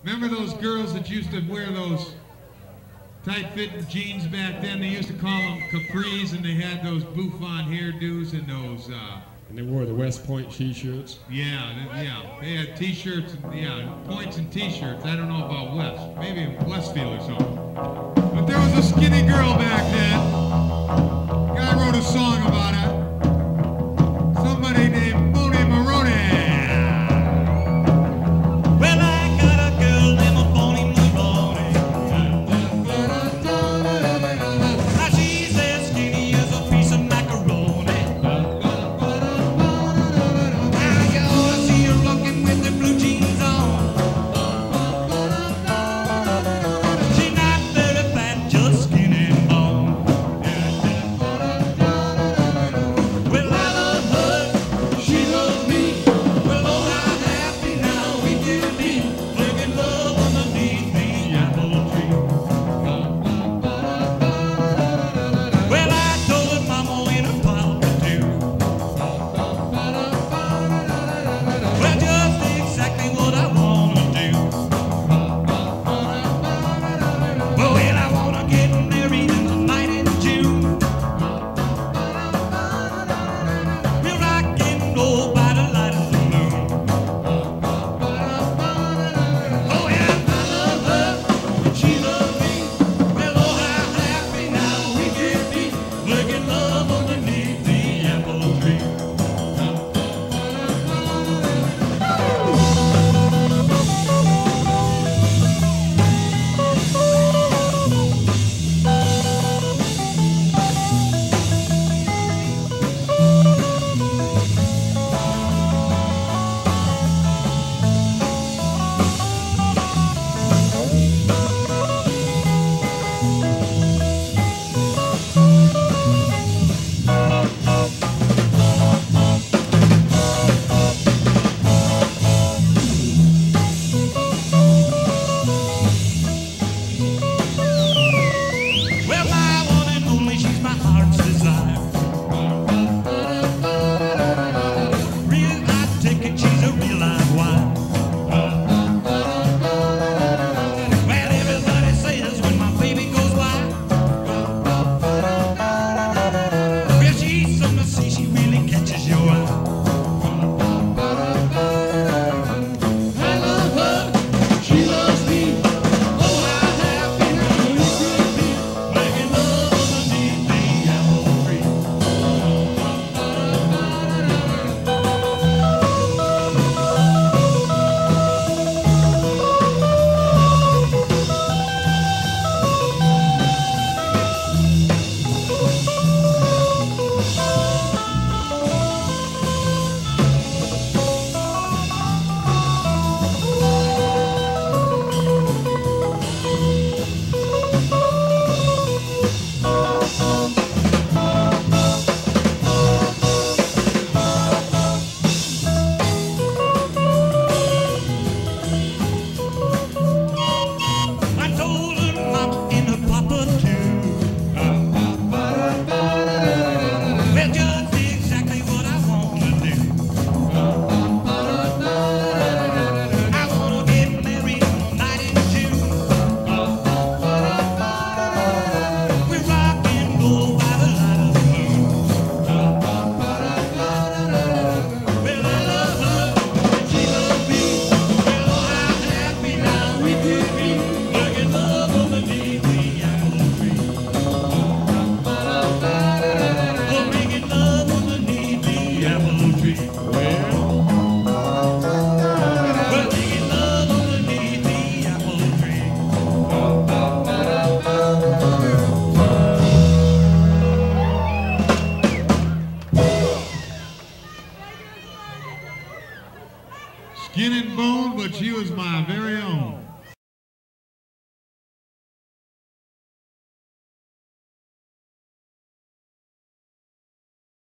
Remember those girls that used to wear those tight-fitting jeans back then? They used to call them capris, and they had those bouffant hairdos and those. And they wore the West Point T-shirts. Yeah. They had T-shirts, and points and T-shirts. I don't know about West. Maybe in Westfield or something. But there was a skinny girl back then. Guy wrote a song about it. Somebody named Boney Maroney. Well, I got a girl named Boney Maroney. Now she's as skinny as a piece of macaroni. Now you ought to see her rocking with the blue jeans on. She's not very fat, just skin and bone. Well, I love her, she loves me. Well, oh, how happy now we can be, making love underneath the apple tree. Well, I told her mama and her papa too. Well, just exactly what I wanna do. Well, I wanna get married in the night in June. We'll rock and roll by the light of the moon. Oh yeah, I love her, and she loves me. Well, oh, how happy now we can be, making love underneath the apple tree. Well, my one and only, she's my heart's desire. Real, I take it, she's a real live wire. Well, everybody says when my baby goes by, well, she's something to see, she really catches your eye. I love her, she loves me. Oh, how happy now we could be, making love underneath the apple tree. I told her mama and her papa too. Well, just exactly what I want to do. I want to get married on the night in June. We rock and roll by the light of the moon. Well, I love her, and she loves me. Well, oh, how happy now we could be, making love underneath the apple tree. Oh, making love underneath the apple tree. Well, making love underneath the apple tree. Skin and bone, but she was my very own.